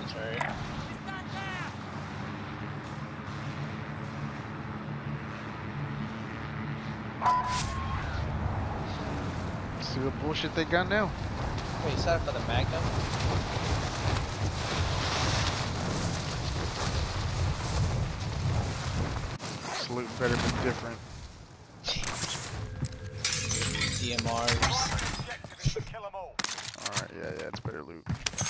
Sorry. See what bullshit they got now. Wait, you signed up for the Magnum? This loot better be different. DMRs. Alright, yeah, it's better loot.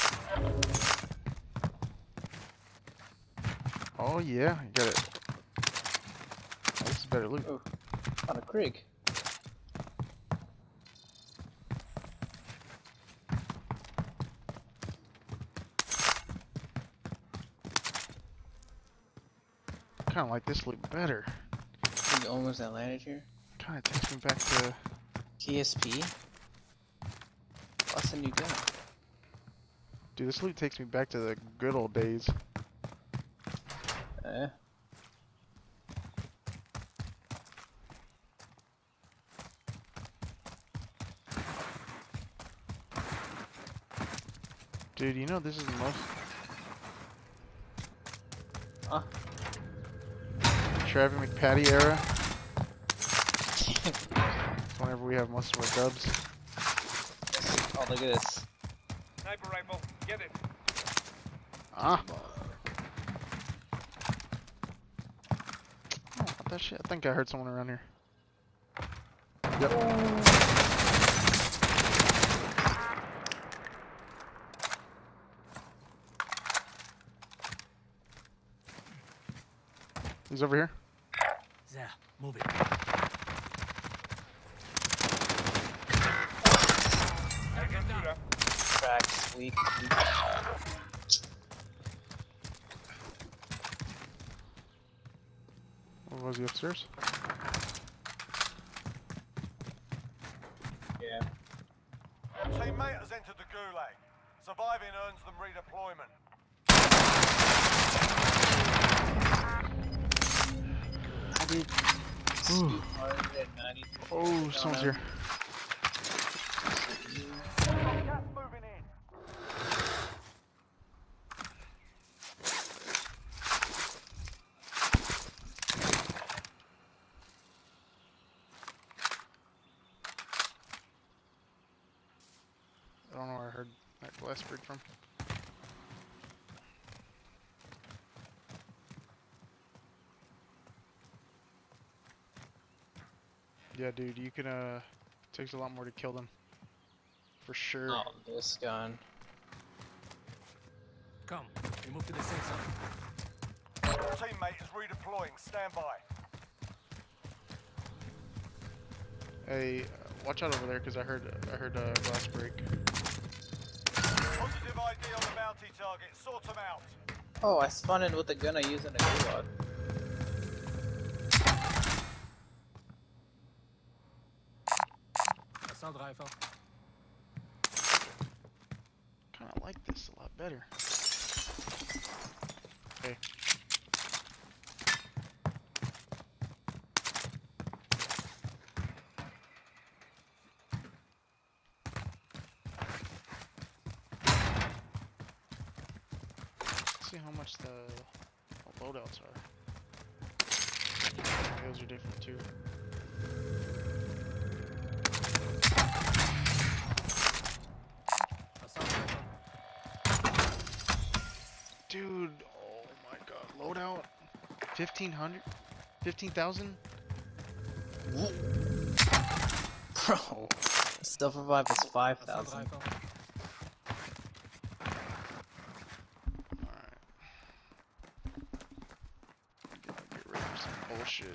Oh yeah, you got it. Oh, this is better loot. Oh, on a Krieg. Kinda like this loot better. You almost landed here. Kinda takes me back to... TSP? What's a new gun? Dude, this loot takes me back to the good old days. Dude, you know this is the most... Huh? Travis McPatty era. Whenever we have most of our dubs. Oh, look at this. Sniper rifle, get it. Ah! Oh, what that shit? I think I heard someone around here. Yep. He's over here. There, move it. Tracks, weak. What was he upstairs? Yeah. Teammate has entered the gulag. Surviving earns them redeployment. I did. Ooh. 190. Oh, someone's here. Gas moving in. I don't know where I heard that glass break from. Yeah, dude, you can, it takes a lot more to kill them. For sure. Oh, this gun. Come, we move to the safe zone. Teammate is redeploying. Stand by. Hey, watch out over there, cause I heard glass break. Positive ID on the bounty target. Sort them out. Oh, I spun in with the gun I use in a gulag. Assault rifle. Kinda like this a lot better. Hey. Let's see how much the loadouts are. Those are different too. Assault rifle. Dude, oh my god, loadout 1500? 15,000? Bro, Self revive is Assault 5,000. rifle. Alright. Get rid of some bullshit.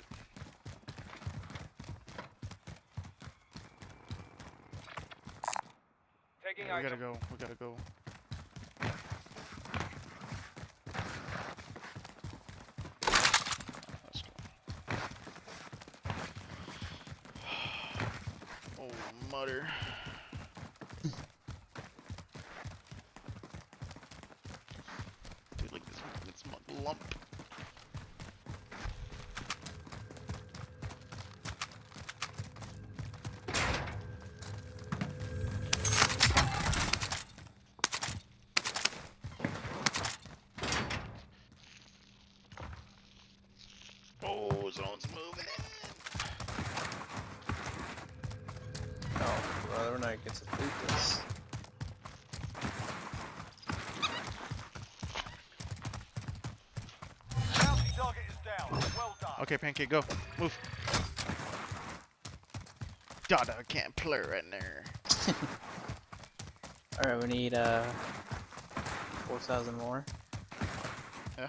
Taking We gotta go, we gotta go. Let's go. Oh, mutter. Dude, like this, it's my lump. zone's moving in. Oh, brother, we're not get to loot this. Bounty target is down. Well done. Okay, Pancake, go. Move. Dada can't play right there. Alright, we need 4,000 more. Yeah.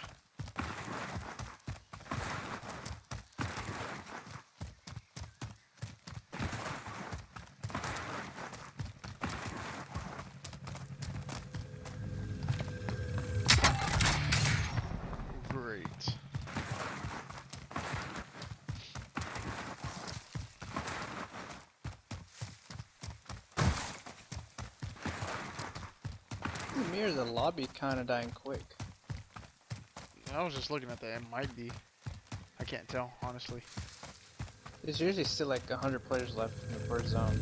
Great. Mirrors, the lobby kind of dying quick. I was just looking at that. It might be. I can't tell, honestly. There's usually still like 100 players left in the first zone.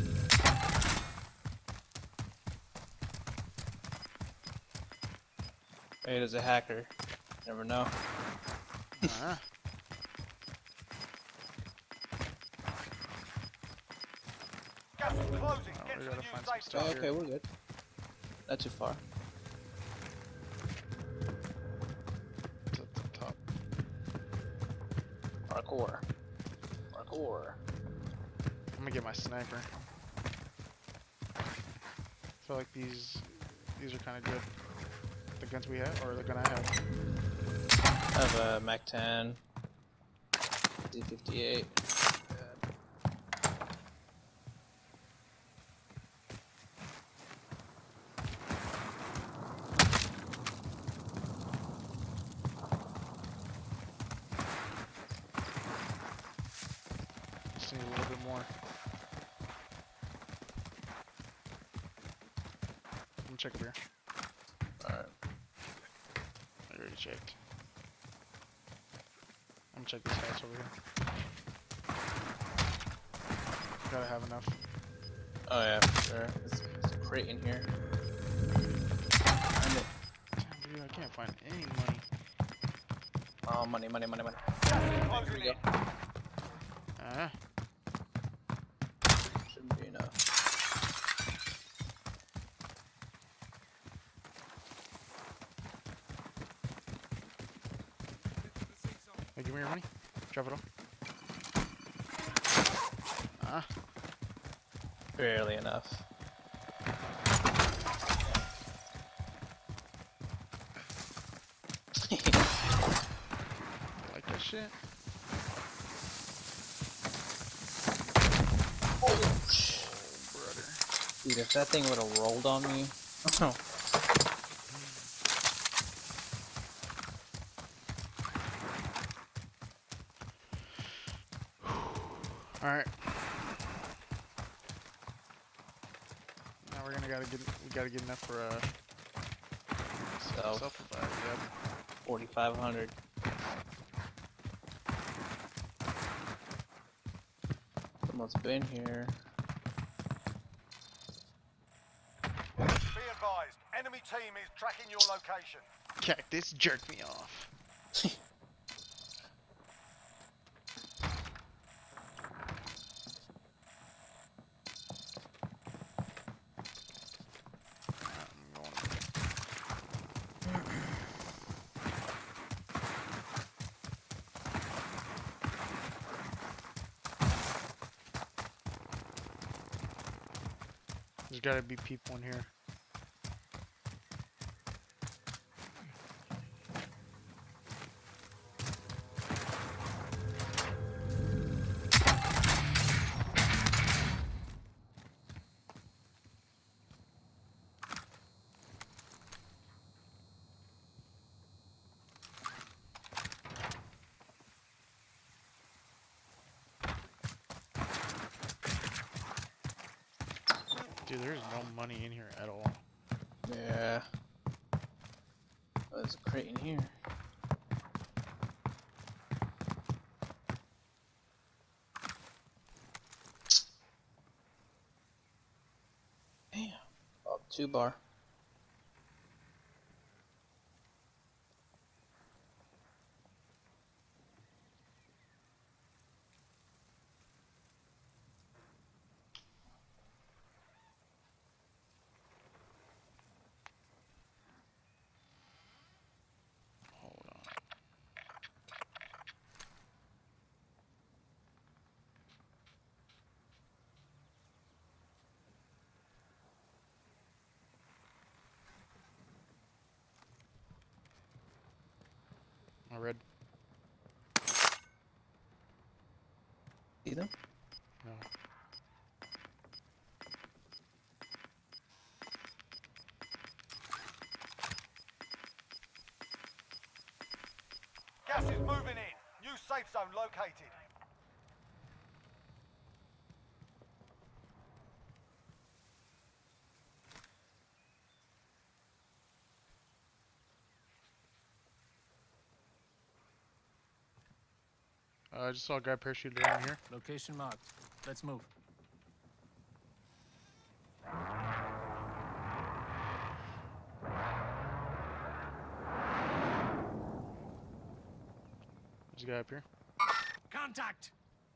Hey, there's a hacker. Never know. Uh-huh. Gas is closing. Oh, Get we to the gotta new find some safe stuff. zone. Okay, we're good. Not too far. It's at the top. Parkour. Parkour. I'm gonna get my sniper. I feel like these are kind of good. The guns we have, or the gun I have. I have a MAC-10, D58. Just need a little bit more. Let me check up here. Alright. I already checked. I'm gonna check this house over here. Gotta have enough. Oh yeah, for sure. There's a crate in here. Find it. Damn, dude, I can't find any money. Oh, money, money, money, money. Gas is Here closing we go. in. Shouldn't be enough. Hey, give me your money. Drop it off. Barely enough. Like that shit. Brother. Dude, if that thing would have rolled on me. Oh. Alright. Now we gotta get enough for So, self-revive, yep. 4,500. Someone's been here. Be advised, enemy team is tracking your location. Cactus jerked me off. I'm going. There's gotta be people in here. Dude, there's no money in here at all. Yeah. Oh, there's a crate in here. Damn. Oh, 2 bar. I read. See them? No. Gas is moving in. New safe zone located. I just saw a guy parachuted around here. Location marked. Let's move. There's a guy up here. Contact!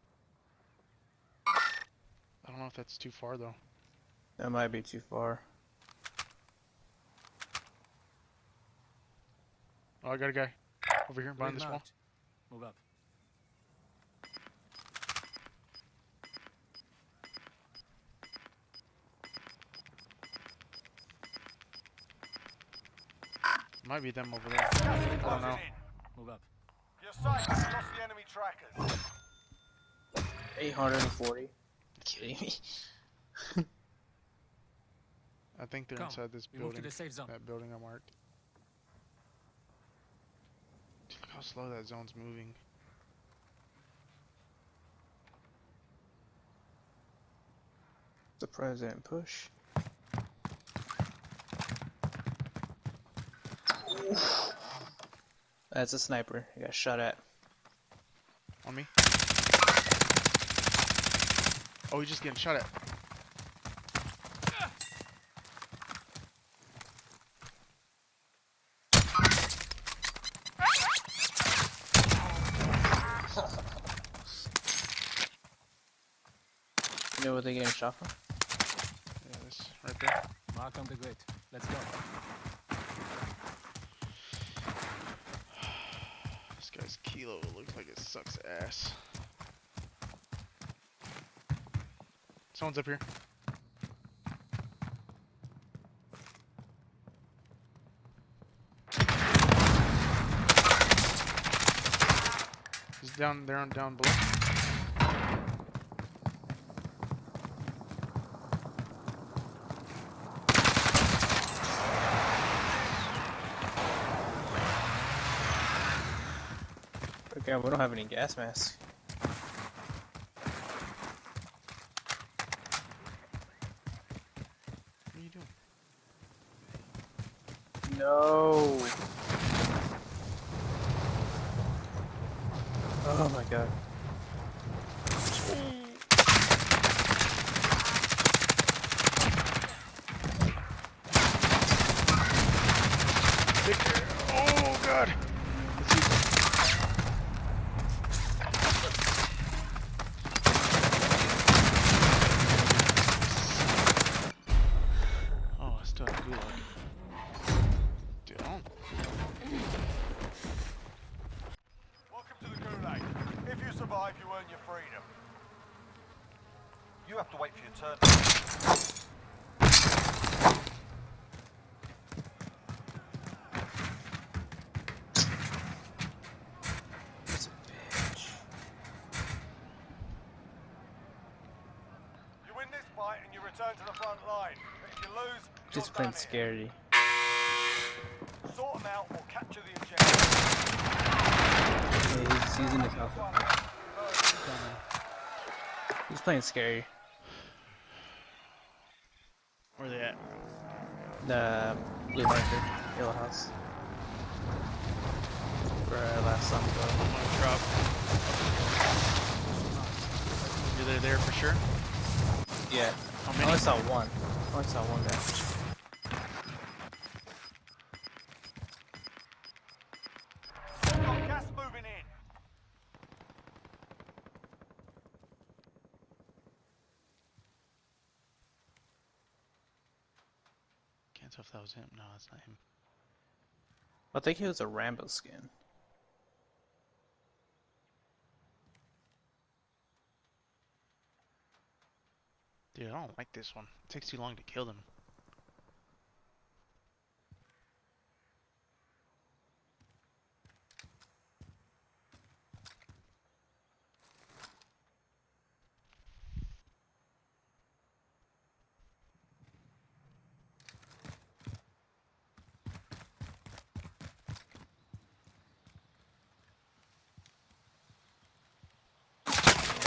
I don't know if that's too far though. That might be too far. Oh, I got a guy over here behind Grid this wall. marked. Move up. Might be them over there. Gas is I don't closing know. in. Move up. You're safe. Lost the enemy trackers. 840. Kidding me? I think they're Come, inside this we move to building. the safe zone. That building I marked. Dude, look how slow that zone's moving. The president push. That's a sniper. He got shot at. On me. Oh, he's just getting shot at. You know what they getting shot from? Yeah, this right there. Mark on the grid. Let's go. This guy's kilo looks like it sucks ass. Someone's up here. He's down there on down below. Okay, we don't have any gas masks. What are you doing? No. Oh my god. Oh god! Oh, I still have gulag. Dude, I don't... Welcome to the Gulag. If you survive, you earn your freedom. You have to wait for your turn. He's a bitch. You win this fight and you return to the front line. But if you lose, you're Just done plain here. scary. Sort them out or capture the objective. Yeah, he's using his alpha. He's playing scary. Where they at? The blue marker, yellow house. For last song though. I'm gonna drop. You're there for sure? Yeah. How I many? only saw one. I only saw one guy. Got gas moving in. Can't tell if that was him. No, that's not him. I think he was a Rambo skin. Dude, I don't like this one. It takes too long to kill them.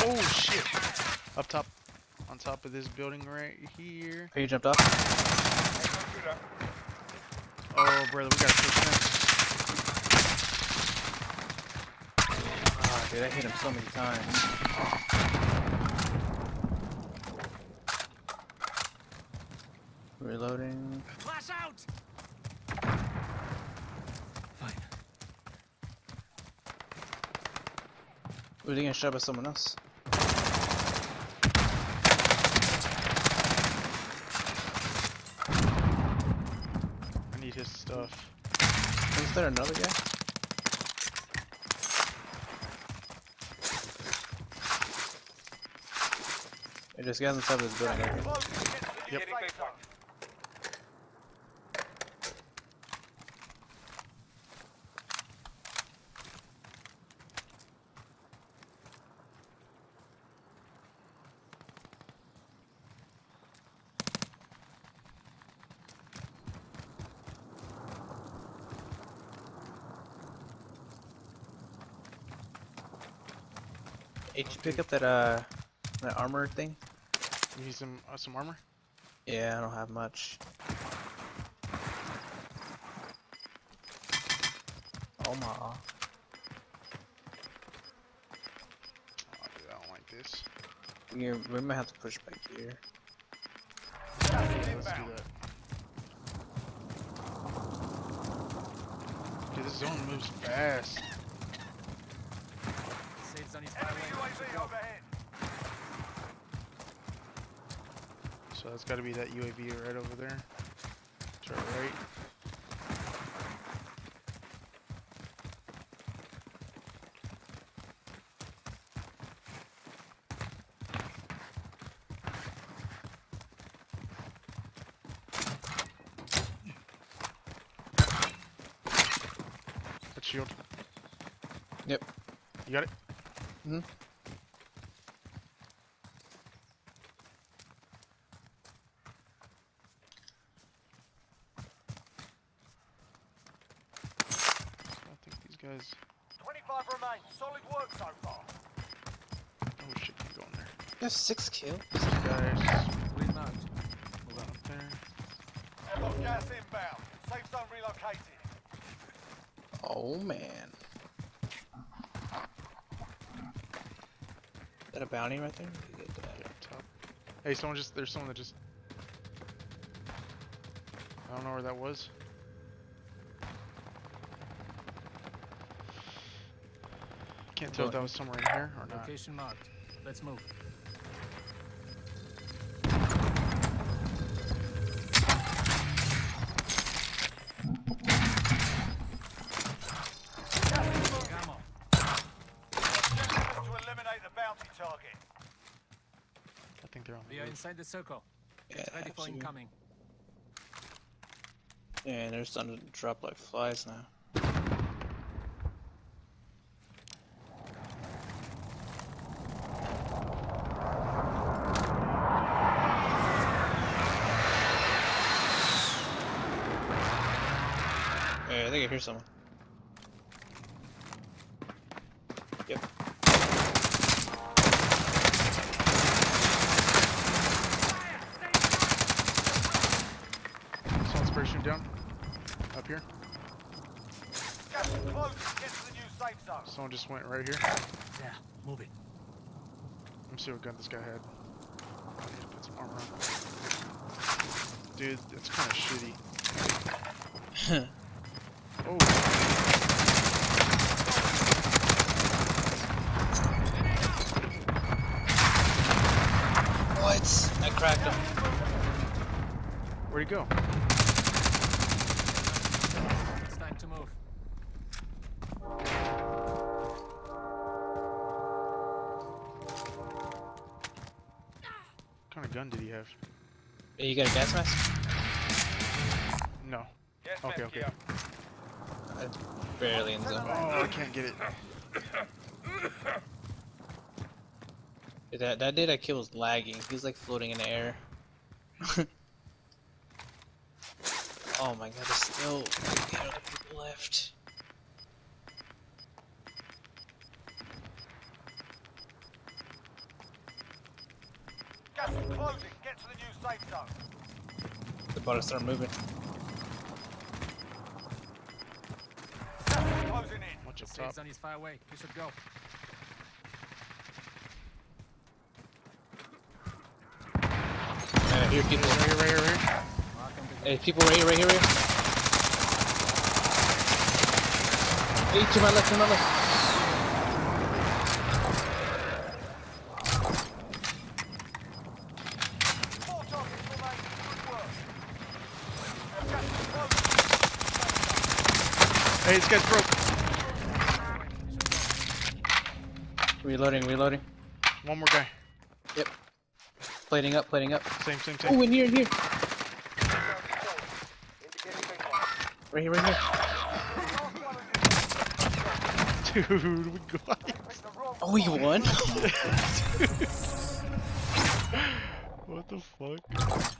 Oh shit! Up top, on top of this building right here. Oh, you jumped off? Oh brother, we gotta push him. Oh, dude, I hit him so many times. Reloading. Flash out! Fine. We're getting shot by someone else. I need his stuff. Is there another guy? Hey, there's guys on top of this building right here. Close to get to the new Yep. safe zone. Hey, did you pick up that that armor thing? You need some armor? Yeah, I don't have much. Oh my. Oh dude, I don't like this. We might have to push back here. Yeah, let's do that. Dude, this zone moves fast. Safe zone is far Enemy away. UAV overhead. So that's gotta be that UAV right over there. To our right. That shield. Yep. You got it? Hmm. I think these guys. 25 remain. Solid work so far. Oh shit, keep going there. There's 6 kills. These guys Green marked. Move out. up there. I've got gas inbound. Safe zone relocated. Oh man. Is that a bounty right there? Look at that. Yeah, up top. Hey, there's someone that just. I don't know where that was. Can't tell if that was somewhere in here or not. Location marked. Let's move. Ammo. Objective is to eliminate the bounty target. I think they're on We the are roof. inside the circle. Yeah, Get ready for absolutely. incoming. Yeah, they're starting to drop like flies now. Yeah, I think I hear someone. Yep. Someone's parachuting down. Up here. Gas is close. Get to the new safe zone. Someone just went right here. Yeah, move it. Let me see what gun this guy had. I need to put some armor on. Dude, it's kind of shitty. Oh. What? I cracked him. Where'd he go? It's time to move. What kind of gun did he have? Hey, you got a gas mask? No. Gas Okay, mask okay. here. Barely in zone. Oh, I can't get it. That dude I killed was lagging. He's like floating in the air. Oh my god, there's still 8 other people left. is closing. Get to the new safe zone. The about to start moving. Gas is closing in. Watch up Safe top. zone is far away. You should go. Man, I hear people. Right here, right here, right here. Welcome to Hey, people right here, right here, right here. Hey, to my left, to my left. Four targets remaining. Good work. Gas is closing. Hey, this guy's broke. Reloading, reloading. One more guy. Yep. Plating up, plating up. Same. Oh, in here, in here. Indicating baseline. Right here, right here. Dude, we got it. Pick the wrong Oh, you won? What the fuck?